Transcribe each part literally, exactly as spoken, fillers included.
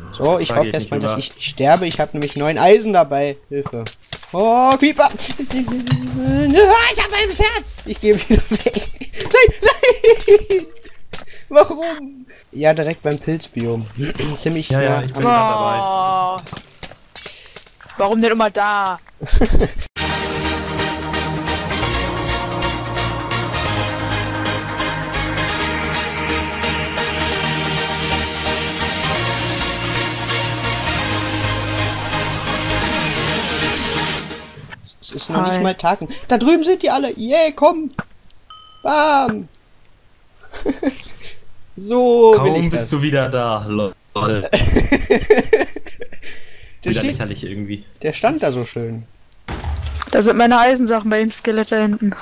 So, ich Da hoffe geht erstmal, nicht dass rüber. ich nicht sterbe. Ich habe nämlich neun Eisen dabei. Hilfe. Oh, Creeper! Ich habe ein Herz! Ich gehe wieder weg. Nein, nein! Warum? Ja, direkt beim Pilzbiom. Ziemlich Ja, ja, nah ich bin am... grad Oh. Warum denn immer da? Es ist noch Hi. nicht mal Tag. Da drüben sind die alle. Yeah, komm. Bam. So will Kaum ich bist das. du wieder da, lol. Der, Wieder steht, lächerlich irgendwie. der stand da so schön. Da sind meine Eisensachen bei dem Skelett da hinten.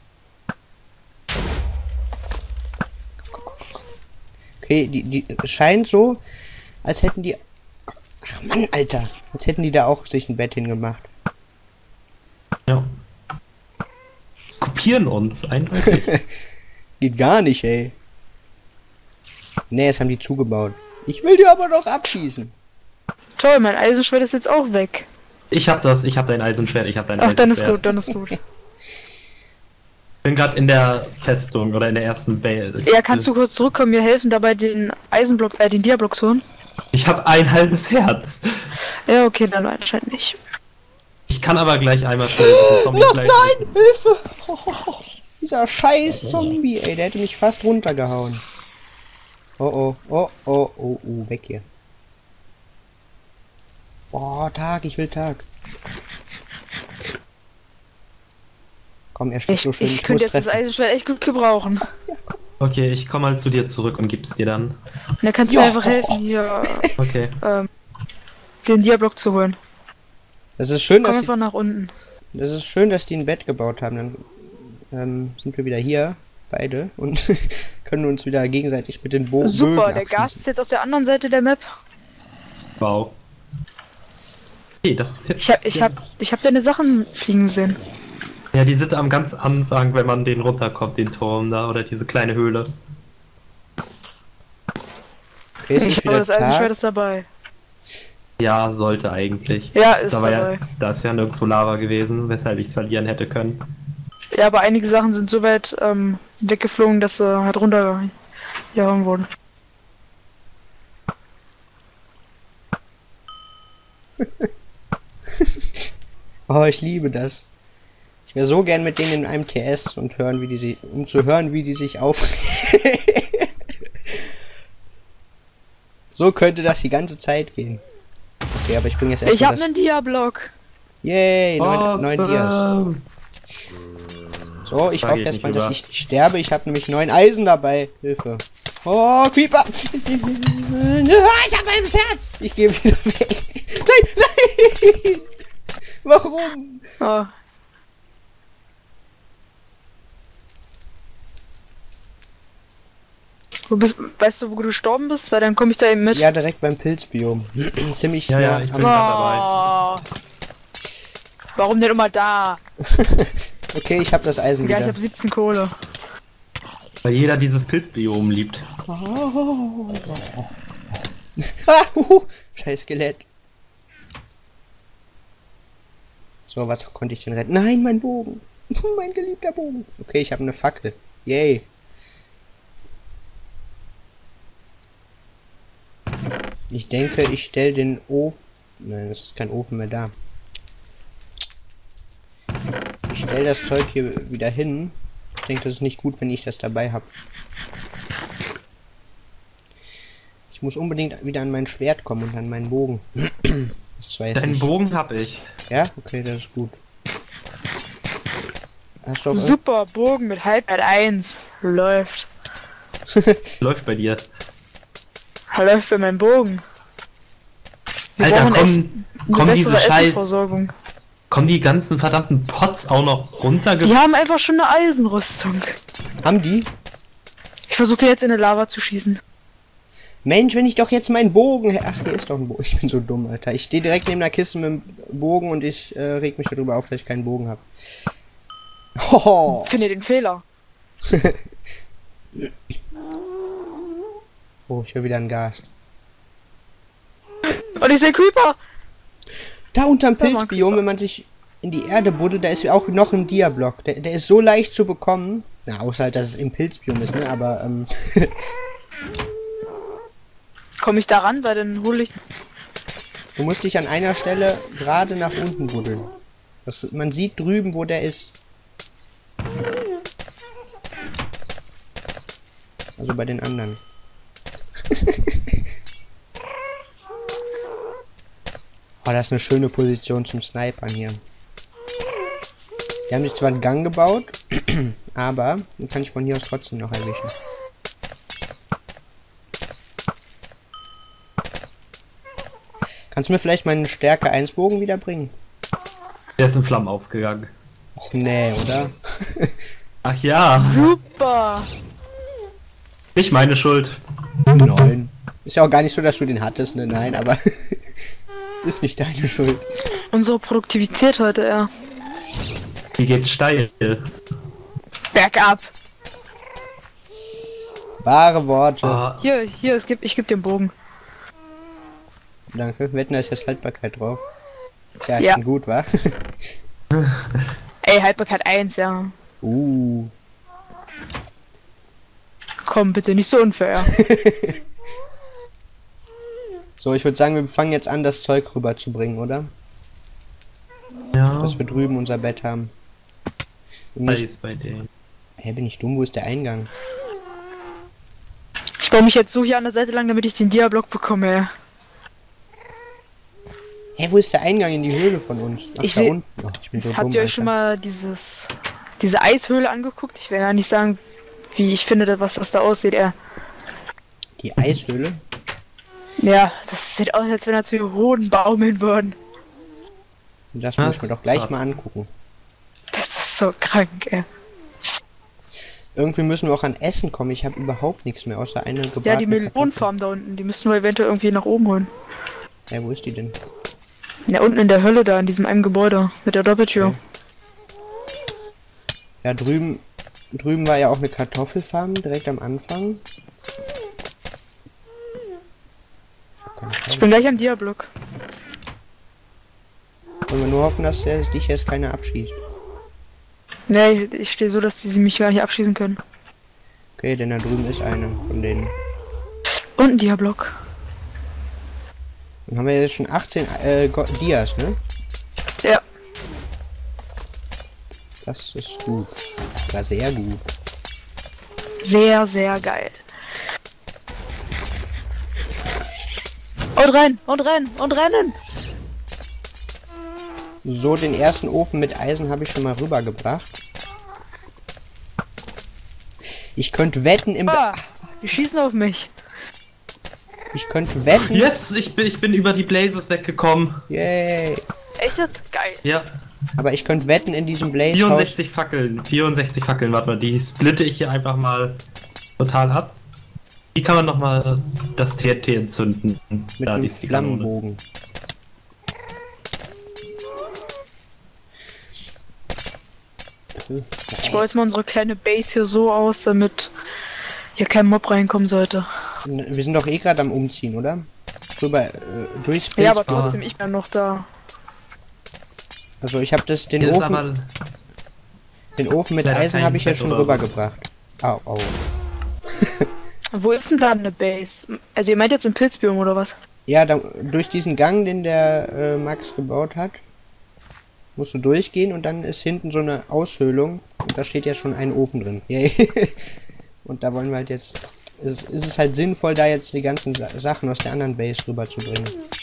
Okay, die, die es scheint so, als hätten die... Ach Mann, Alter. Als hätten die da auch sich ein Bett hingemacht. Ja. Kopieren uns, eindeutig. Geht gar nicht, ey. Nee, das haben die zugebaut. Ich will die aber doch abschießen. Toll, mein Eisenschwert ist jetzt auch weg. Ich hab das, ich hab dein Eisenschwert, ich hab dein Ach, dann ist Eisenschwert. gut, dann ist gut. Ich bin gerade in der Festung oder in der ersten Base. Ja, kannst du kurz zurückkommen, mir helfen, dabei den Eisenblock, äh, den Diablock zu holen? Ich habe ein halbes Herz. Ja, okay, dann anscheinend nicht. Ich kann aber gleich einmal schnell den Zombie No, gleich nein, Hilfe. Oh, oh, oh. Dieser scheiß Zombie, ey, der hätte mich fast runtergehauen. Oh, oh, oh, oh, oh, oh, weg hier. Boah, Tag, ich will Tag. Komm, er steht Ich, so schön, ich ich, könnte muss jetzt das treffen. Eisenschwert echt gut gebrauchen. Okay, ich komme mal zu dir zurück und gib's dir dann. Und dann kannst du Ja. mir einfach helfen, hier Okay. ähm, den Diablock zu holen. Das ist schön, Komm dass die, einfach nach unten. das ist schön, dass die ein Bett gebaut haben. Dann ähm, sind wir wieder hier, beide, und können uns wieder gegenseitig mit den Bo Super, Bögen der Gast abschießen. ist jetzt auf der anderen Seite der Map. Wow. Okay, das ist jetzt... Ich hab, ich hab, ich hab deine Sachen fliegen sehen. Ja, die sind am ganz Anfang, wenn man den runterkommt, den Turm da, oder diese kleine Höhle. Okay, es Ich ist habe wieder das Eisenschwert Tag. ist dabei. Ja, sollte eigentlich. Ja, ist Da war dabei. ja, da ist ja nirgendwo Lava gewesen, weshalb ich es verlieren hätte können. Ja, aber einige Sachen sind so weit ähm, weggeflogen, dass sie halt runtergehauen wurden. Oh, ich liebe das. Ich wäre so gern mit denen in einem T S und hören, wie die sich, um zu hören, wie die sich auf. So könnte das die ganze Zeit gehen. Okay, aber ich bringe jetzt Ich erstmal hab das. einen Diablock. Yay, neun, neun Dias. Awesome. So, ich Da hoffe geht erstmal, nicht dass rüber. ich nicht sterbe. Ich habe nämlich neun Eisen dabei. Hilfe. Oh, Creeper! Ich habe ein Herz! Ich gehe wieder weg. Nein, nein! Warum? Oh. Du bist, weißt du, wo du gestorben bist? Weil dann komme ich da eben mit. Ja, direkt beim Pilzbiom. Ziemlich Ja, ja, nah ich am- bin grad Oh. Warum denn immer da? Okay, ich habe das Eisen Ja, ich wieder. habe siebzehn Kohle. Weil jeder dieses Pilzbiom liebt. Oh. Ah, huhu. Scheiß Skelett. So, was konnte ich denn retten? Nein, mein Bogen. Mein geliebter Bogen. Okay, ich habe eine Fackel. Yay. Ich denke, ich stelle den Ofen... Nein, es ist kein Ofen mehr da. Ich stelle das Zeug hier wieder hin. Ich denke, das ist nicht gut, wenn ich das dabei habe. Ich muss unbedingt wieder an mein Schwert kommen und an meinen Bogen. Das war jetzt Den nicht... Bogen hab ich. Ja? Okay, das ist gut. Hast du auch Super, Bogen mit Halbzeit eins. Läuft. Läuft bei dir. Läuft bei meinem Bogen. Wir Alter, brauchen echt kommen, eine kommen diese bessere Scheiß... Essenversorgung. Kommen die ganzen verdammten Pots auch noch runterge... Die haben einfach schon eine Eisenrüstung. Haben die? Ich versuche jetzt in eine Lava zu schießen. Mensch, wenn ich doch jetzt meinen Bogen... Ach, hier ist doch ein Bogen. Ich bin so dumm, Alter. Ich stehe direkt neben der Kiste mit dem Bogen und ich äh, reg mich darüber auf, dass ich keinen Bogen habe. Hoho. Finde den Fehler. Oh, ich höre wieder einen Gast. Und ich sehe Creeper. Da unterm Da war ein Pilzbiom, Creeper. wenn man sich in die Erde buddelt, da ist auch noch ein Dia-Block. Der, der ist so leicht zu bekommen. Na, außer halt, dass es im Pilzbiom ist, ne? Aber, ähm... Komme ich da ran, weil dann hole ich... du musst dich an einer Stelle gerade nach unten buddeln. Das, man sieht drüben, wo der ist. Also bei den anderen. Oh, das ist eine schöne Position zum Snipern hier. Die haben sich zwar einen Gang gebaut, aber den kann ich von hier aus trotzdem noch erwischen. Kannst du mir vielleicht meinen Stärke eins Bogen wiederbringen? Der ist in Flammen aufgegangen. Och nee, oder? Ach ja, Super. nicht meine Schuld. Nein. Ist ja auch gar nicht so, dass du den hattest, ne? Nein, aber ist nicht deine Schuld. Unsere Produktivität heute eher. Die geht steil. Bergab. Wahre Worte. Oh, Hier, hier, es gibt, ich gebe den Bogen. Danke. Wetten, da ist jetzt Haltbarkeit drauf. Tja, Ja. schon gut, wa? Ey, Haltbarkeit eins, ja. uh. Komm, bitte, nicht so unfair. So, ich würde sagen, wir fangen jetzt an, das Zeug rüberzubringen, oder? ja. Dass wir drüben unser Bett haben. Wir Was müssen... ist bei denen? Hä, bin ich dumm? Wo ist der Eingang? Ich baue mich jetzt so hier an der Seite lang, damit ich den Dia-Block bekomme. Hä, wo ist der Eingang in die Höhle von uns? Ach, Ich da will- unten. Ach, ich bin so Habt dumm, ihr euch schon Alter. mal dieses diese Eishöhle angeguckt? Ich will gar nicht sagen, wie ich finde, was das da aussieht. Eher. Die Eishöhle? Ja, das sieht aus, als wenn da zwei Hoden baumeln würden. Das Was? muss man doch gleich Was? mal angucken. Das ist so krank, ey. Irgendwie müssen wir auch an Essen kommen. Ich habe überhaupt nichts mehr, außer eine gebratene Ja, die Kartoffel. Melonenfarm da unten, die müssen wir eventuell irgendwie nach oben holen. Ja, wo ist die denn? Ja, unten in der Hölle da, in diesem einen Gebäude mit der Doppeltür. Okay. Ja, drüben, drüben war ja auch eine Kartoffelfarm direkt am Anfang. Ich hab keine Ich Ahnung. bin gleich am Dia-Block. Wollen wir nur hoffen, dass der, dich jetzt keiner abschießt. Nee, ich, ich stehe so, dass die sie mich gar nicht abschießen können. Okay, denn da drüben ist einer von denen. Und ein Dia-Block. Dann haben wir jetzt schon achtzehn äh, Go- Dias, ne? Ja. Das ist gut. War sehr gut. Sehr, sehr geil. Und rein, und rein, und rennen! So, den ersten Ofen mit Eisen habe ich schon mal rübergebracht. Ich könnte wetten im... Ah, die schießen auf mich. Ich könnte wetten... Yes, ich bin, ich bin über die Blazes weggekommen. Yay. Echt jetzt? Geil. Ja, Aber ich könnte wetten, in diesem Blaze Haus... vierundsechzig Fackeln. vierundsechzig Fackeln, warte mal, die splitte ich hier einfach mal total ab. Wie kann man nochmal das T N T entzünden? Mit Da, einem die ist die Kanone. Flammenbogen. Ich baue jetzt mal unsere kleine Base hier so aus, damit hier kein Mob reinkommen sollte. Wir sind doch eh gerade am Umziehen, oder? Drüber, äh, durchs Ja, aber Pilz- trotzdem, ich bin noch da. Also ich habe das, den Hier ist Ofen, aber den Ofen mit leider Eisen kein habe ich ja Fett schon oder so. rübergebracht. Au, au. Wo ist denn da eine Base? Also ihr meint jetzt im Pilzbiom oder was? Ja, da, durch diesen Gang, den der äh, Max gebaut hat, musst du durchgehen und dann ist hinten so eine Aushöhlung und da steht ja schon ein Ofen drin. Yay. Und da wollen wir halt jetzt... Ist, ist es halt sinnvoll, da jetzt die ganzen Sa Sachen aus der anderen Base rüberzubringen.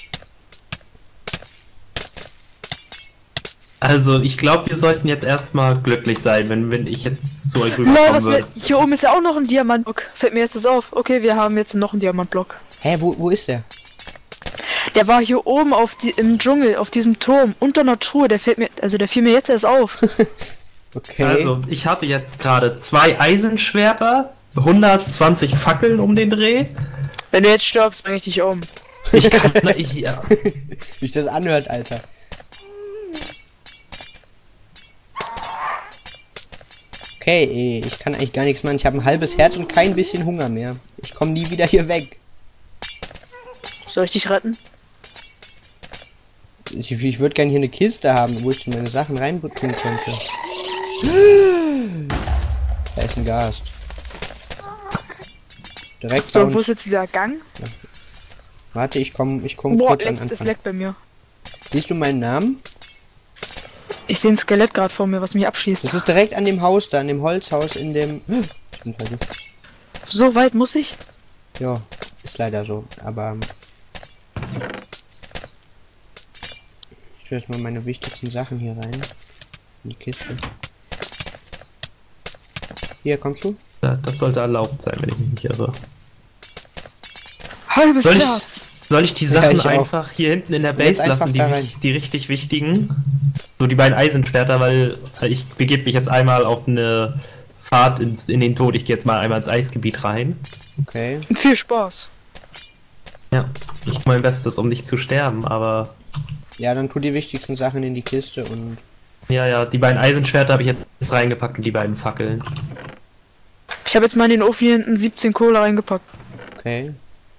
Also, ich glaube, wir sollten jetzt erstmal glücklich sein, wenn, wenn ich jetzt zu euch Lol, rüberkommen was würde. mir, hier oben ist ja auch noch ein Diamantblock. Fällt mir jetzt das auf. Okay, wir haben jetzt noch einen Diamantblock. Hä, wo, wo ist der? Der war hier oben auf die, im Dschungel, auf diesem Turm, unter einer Truhe. Der fällt mir, also der fiel mir jetzt erst auf. Okay. Also, ich habe jetzt gerade zwei Eisenschwerter, hundertzwanzig Fackeln um den Dreh. Wenn du jetzt stirbst, bring ich dich um. Ich kann, na, ich, ja. Wie sich das anhört, Alter. Okay, ey, ich kann eigentlich gar nichts machen. Ich habe ein halbes Herz und kein bisschen Hunger mehr. Ich komme nie wieder hier weg. Soll ich dich retten? Ich, ich würde gerne hier eine Kiste haben, wo ich meine Sachen reintun könnte. Da ist ein Gast. Direkt So, bei und wo uns. ist jetzt dieser Gang? Warte, ich komme ich komm Boah, kurz an leckt, das Anfang. leckt bei mir. Siehst du meinen Namen? Ich sehe ein Skelett gerade vor mir, was mich abschießt. Das ist direkt an dem Haus da, an dem Holzhaus in dem... Ich bin fertig. So weit muss ich? Ja, ist leider so, aber... ähm, Ich tue erstmal meine wichtigsten Sachen hier rein. In die Kiste. Hier, kommst du? Ja, das sollte erlaubt sein, wenn ich mich nicht irre. Halbes Soll ich, Herz. soll ich die Ja, Sachen ich auch. einfach hier hinten in der Jetzt Base einfach lassen, die, da rein. wich- die richtig wichtigen? So die beiden Eisenschwerter, weil ich begebe mich jetzt einmal auf eine Fahrt ins, in den Tod. Ich gehe jetzt mal einmal ins Eisgebiet rein. Okay. Viel Spaß. Ja, ich tue mein Bestes, um nicht zu sterben, aber... Ja, dann tu die wichtigsten Sachen in die Kiste und... Ja, ja, die beiden Eisenschwerter habe ich jetzt reingepackt und die beiden Fackeln. Ich habe jetzt mal in den Ofen hier hinten siebzehn Kohle reingepackt. Okay.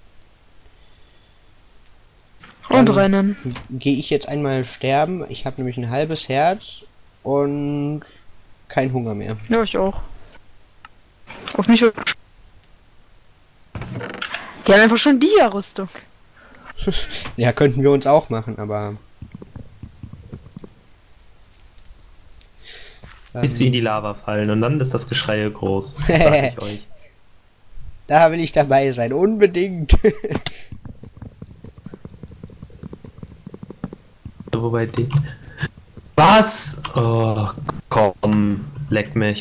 Und Dann rennen. Gehe ich jetzt einmal sterben. Ich habe nämlich ein halbes Herz und kein Hunger mehr. Ja, ich auch. Auf mich. Die haben einfach schon Dia-Rüstung. Ja, könnten wir uns auch machen, aber... Bis sie in die Lava fallen und dann ist das Geschrei groß. Das sag ich euch. Da will ich dabei sein, unbedingt. Wobei die... Was? Oh, komm, leck mich.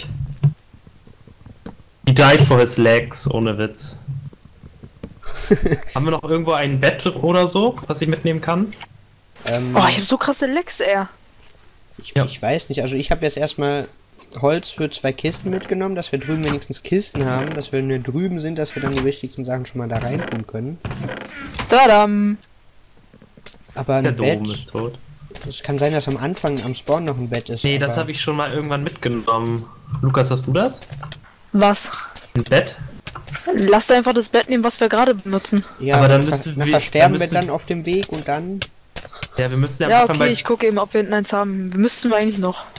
He died for his legs, ohne Witz. Haben wir noch irgendwo ein Bett oder so, was ich mitnehmen kann? ähm, Oh, ich habe so krasse Lecks, ey. ich, ja. ich weiß nicht, also ich habe jetzt erstmal Holz für zwei Kisten mitgenommen, dass wir drüben wenigstens Kisten haben, dass wir, wenn wir drüben sind, dass wir dann die wichtigsten Sachen schon mal da rein tun können. Tadam. Aber Der ein Dom Bett, ist tot. es kann sein, dass am Anfang am Spawn noch ein Bett ist. Nee, das aber- habe ich schon mal irgendwann mitgenommen. Lukas, hast du das? Was? Ein Bett? Lass einfach das Bett nehmen, was wir gerade benutzen. Ja, Aber dann dann müssen wir- nachher sterben dann wir müssen- dann auf dem Weg und dann... Ja, wir müssen ja, Ja, am Anfang okay, bei... ich gucke eben, ob wir hinten eins haben. Wir müssten wir eigentlich noch.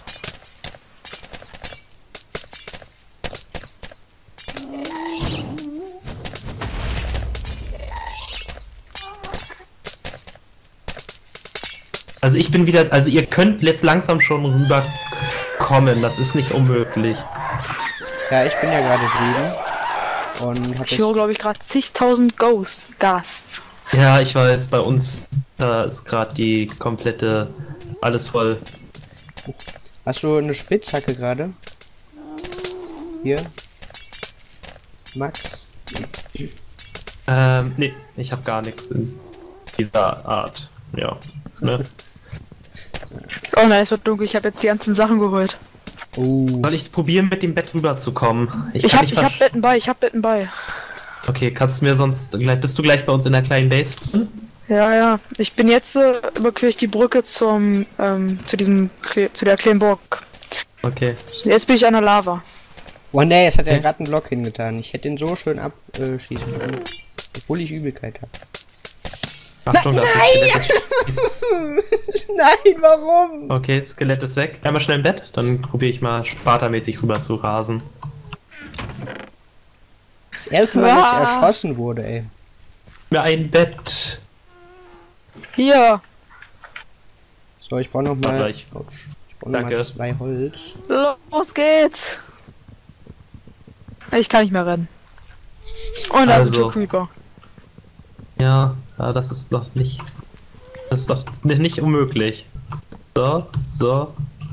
Also ich bin wieder... Also ihr könnt jetzt langsam schon rüberkommen. Das ist nicht unmöglich. Ja, ich bin ja gerade drüben. Und hab Ich höre, jetzt... glaube ich, gerade zigtausend Ghosts. Ghasts. Ja, ich weiß, bei uns da ist gerade die komplette... Alles voll. Hast du eine Spitzhacke gerade? Hier? Max? Ähm, nee, ich habe gar nichts in dieser Art. Ja. Ne? Oh nein, es wird dunkel. Ich habe jetzt die ganzen Sachen geholt. Oh. Soll ich probieren, mit dem Bett rüberzukommen? Ich, kann hab, nicht ich hab versch- Betten bei, ich hab Betten bei. Okay, kannst du mir sonst... gleich- Bist du gleich bei uns in der kleinen Base? Ja, ja. Ich bin jetzt äh, überquere ich die Brücke zum, ähm, zu diesem, Kle zu der kleinen Burg. Okay. Jetzt bin ich an der Lava. Oh nee, es hat ja Okay. gerade einen Block hingetan. Ich hätte den so schön abschießen können. Obwohl ich Übelkeit habe. Achtung, das ist Nein, warum? Okay, Skelett ist weg. Einmal schnell im Bett, dann probiere ich mal spartamäßig rüber zu rasen. Das erste Mal, dass ich Ah. erschossen wurde, ey. Mir ein Bett. Hier. So, ich brauche noch Warte, mal... ich- Autsch. Ich brauche noch mal Danke. zwei Holz. Los geht's. Ich kann nicht mehr rennen. Und da sind Also. schon Creeper. Ja, ja, das ist doch nicht... Das ist doch ni- nicht unmöglich. So, so.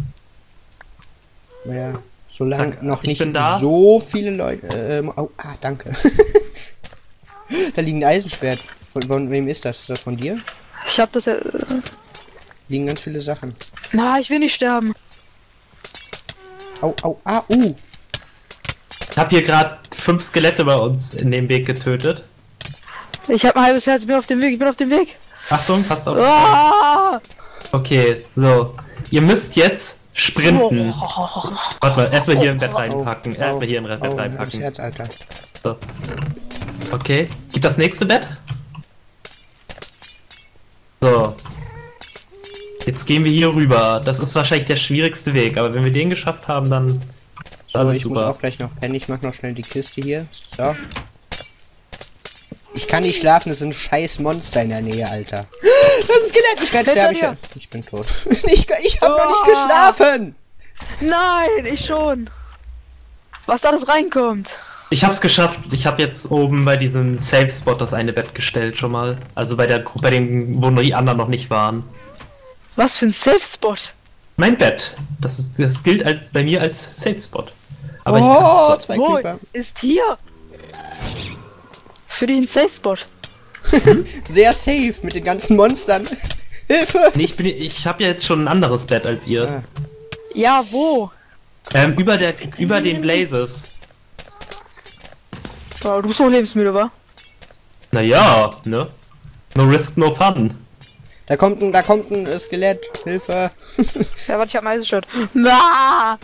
Ja, solange Zack, noch ich nicht bin da. so viele Leute... Ähm, oh, ah, danke. Da liegt ein Eisenschwert. Von, von wem ist das? Ist das von dir? Ich hab das ja. Liegen ganz viele Sachen. Na, ich will nicht sterben. Au, au, ah, uh. Ich habe hier gerade fünf Skelette bei uns in dem Weg getötet. Ich hab ein halbes Herz, ich bin auf dem Weg, ich bin auf dem Weg. Achtung, passt auf. Ah! Okay, so. Ihr müsst jetzt sprinten. Warte mal, erstmal hier im Bett Au, reinpacken. au, Erstmal hier im Bett au, halbes reinpacken. Herz, Alter. So. Okay, gib das nächste Bett. So. Jetzt gehen wir hier rüber. Das ist wahrscheinlich der schwierigste Weg, aber wenn wir den geschafft haben, dann ist So, alles ich super. muss auch gleich noch pennen. Ich mach noch schnell die Kiste hier. So. Ich kann nicht schlafen, es sind scheiß Monster in der Nähe, Alter. Das ist Skelett, ich werde Hinter sterben. Ich, dir. ich bin tot. Ich, ich hab noch nicht Oh. geschlafen. Nein, ich schon. Was da alles reinkommt. Ich hab's geschafft. Ich habe jetzt oben bei diesem Safe Spot das eine Bett gestellt schon mal. Also bei der Gru- bei den, wo die anderen noch nicht waren. Was für ein Safe-Spot. Mein Bett. Das ist, das gilt als bei mir als Safe Spot. Aber Oh, ich zwei Wo Creeper. ist hier? Für dich ein Safe-Spot. Sehr safe mit den ganzen Monstern. Hilfe! nee, ich bin, ich habe ja jetzt schon ein anderes Bett als ihr. Ah. Ja, wo? Ähm, über der, über den Blazes. Oh, du bist so lebensmüde, wa? Naja, ne? No risk, no fun. Da kommt ein, da kommt ein äh, Skelett. Hilfe! Ja, warte, ich hab ein Eisenschwert. Na!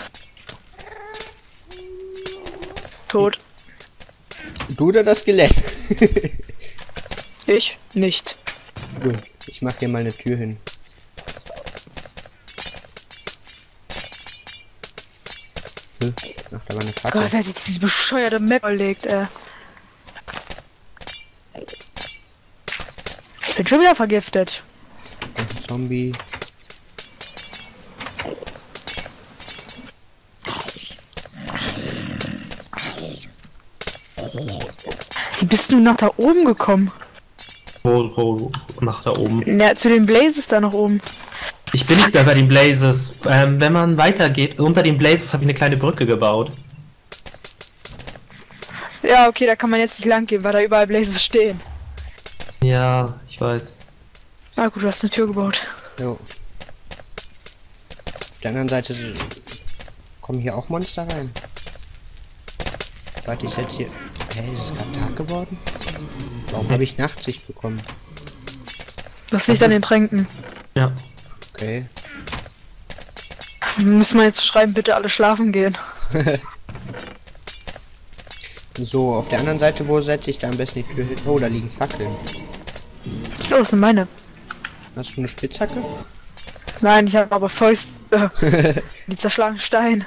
Tot. Du oder das Skelett? Ich nicht. Gut, ich mach dir mal eine Tür hin. Hm? Ach, da war eine Fackel. Gott, wer sich diese bescheuerte Map überlegt, ey. Ich bin schon wieder vergiftet. Ein Zombie. Wie bist du nach da oben gekommen? Wo, wo, nach da oben. Na, zu den Blazes da nach oben. Ich bin nicht mehr bei den Blazes. Ähm, wenn man weitergeht, unter den Blazes habe ich eine kleine Brücke gebaut. Ja, okay, da kann man jetzt nicht lang gehen, weil da überall Blazes stehen. Ja, ich weiß. Na gut, du hast eine Tür gebaut. Jo. Auf der anderen Seite sind- kommen hier auch Monster rein. Warte, ich jetzt hier. Hä, ist es gerade Tag geworden? Warum habe ich Nachtsicht bekommen? Das liegt Das an den ist- Tränken. Ja. Okay. Müssen wir jetzt schreiben, bitte alle schlafen gehen. So, auf der anderen Seite, wo setze ich da am besten die Tür hin? Oh, da liegen Fackeln. Oh, das sind meine. Hast du eine Spitzhacke? Nein, ich habe aber Fäuste. Die zerschlagen Stein.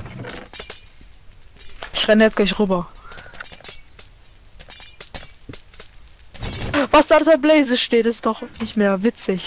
Ich renne jetzt gleich rüber. Was da der Blaze steht, ist doch nicht mehr witzig.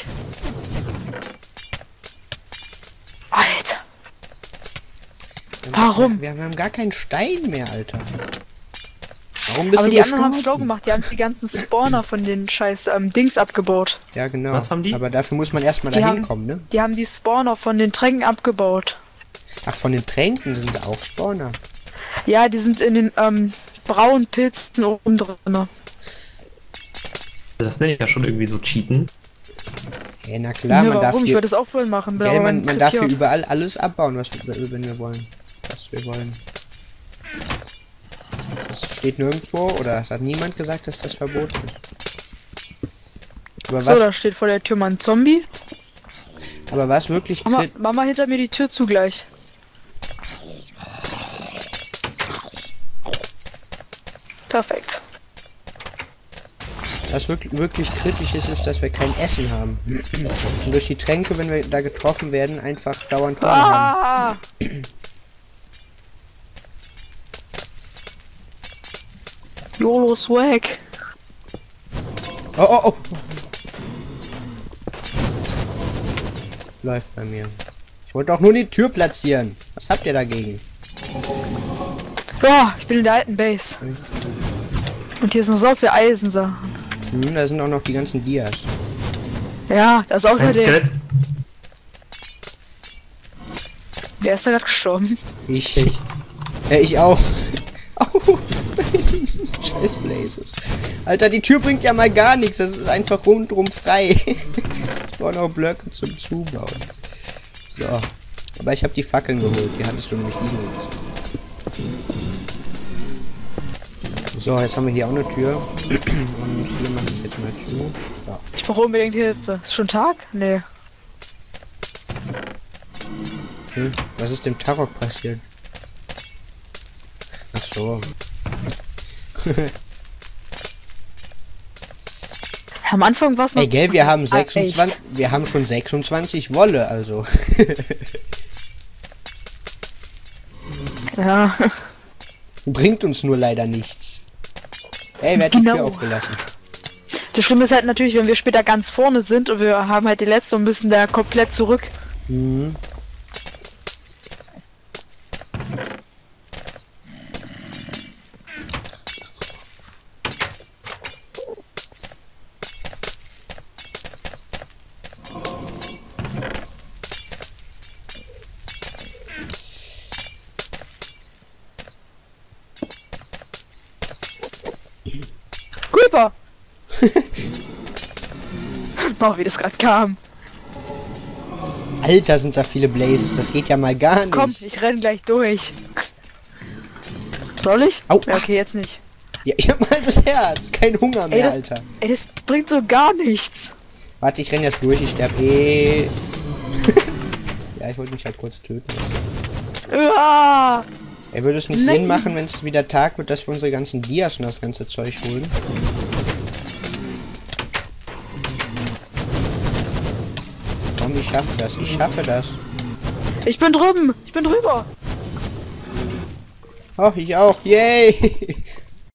Alter. Wir haben- Warum? Wir, wir haben gar keinen Stein mehr, Alter. Warum bist Aber du die anderen haben es schlau gestorben? gemacht. Die haben die ganzen Spawner von den scheiß ähm, Dings abgebaut. Ja, genau. Was haben die? Aber dafür muss man erstmal Die dahin haben- kommen, ne? Die haben die Spawner von den Tränken abgebaut. Ach, von den Tränken sind da auch Spawner. Ja, die sind in den ähm, braunen Pilzen oben drin. Das nenne ich ja schon irgendwie so Cheaten. Ja, na klar, Ja, man darf warum? Ich hier, würde das auch voll machen. bin gell, aber man, man darf hier krepiert. überall alles abbauen, was wir, wenn wir wollen. Was wir wollen. Das steht nirgendwo, oder es hat niemand gesagt, dass das verboten ist. Aber So, was, da steht vor der Tür mal ein Zombie. aber was wirklich Mama, krit Mama hinter mir die Tür zugleich. Perfekt. was wirklich, wirklich kritisch ist, ist, dass wir kein Essen haben. Und durch die Tränke, wenn wir da getroffen werden, einfach dauernd Hunger haben. Ah! YOLO Swag. Oh, oh, oh. Läuft bei mir. Ich wollte auch nur die Tür platzieren. Was habt ihr dagegen? Ja, ich bin in der alten Base. Und hier ist noch so viel Eisensachen. Hm, da sind auch noch die ganzen Dias. Ja, das ist Ein außerdem. Skelett. Wer ist da gerade gestorben? Ich. Ich. Ja, ich auch. Au. Scheiß Blazes. Alter, die Tür bringt ja mal gar nichts. Das ist einfach rundrum frei. Ich brauche noch Blöcke zum Zubauen. So. Aber ich habe die Fackeln geholt. Die hattest du nämlich liegen lassen. So, jetzt haben wir hier auch eine Tür. Und hier mache ich jetzt mal zu. So. Ich brauche unbedingt Hilfe. Ist schon Tag? Nee. Hm, was ist dem Tarok passiert? Ach so. Am Anfang war es noch... Ey, gell, wir haben Ah, sechsundzwanzig, echt? wir haben schon sechsundzwanzig Wolle, also. Ja. Bringt uns nur leider nichts. Ey, wer hat die Genau. Tür aufgelassen? Das Schlimme ist halt natürlich, wenn wir später ganz vorne sind und wir haben halt die letzte und müssen da komplett zurück. Hm. Creeper! Boah, wie das gerade kam. Alter, sind da viele Blazes, das geht ja mal gar nicht. Komm, ich renn gleich durch. Soll ich? Au. Ja, okay, jetzt nicht. Ja, ich hab mal das Herz, kein Hunger mehr, Ey, das- Alter. Ey, das bringt so gar nichts. Warte, ich renn jetzt durch, ich sterb eh. Ja, ich wollte mich halt kurz töten lassen. Uah. Ey, würde es nicht Nein. Sinn machen, wenn es wieder Tag wird, dass wir unsere ganzen Dias und das ganze Zeug holen? Komm, ich schaffe das, ich schaffe das. Ich bin drüben. Ich bin drüber. Oh, ich auch, yay!